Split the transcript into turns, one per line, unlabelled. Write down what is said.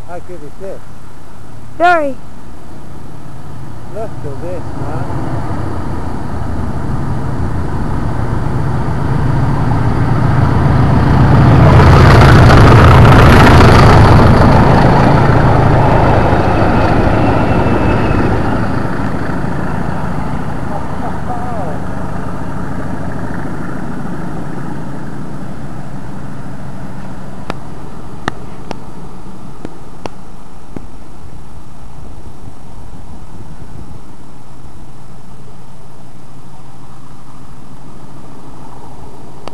How good is this?
Very.
Look at this, man.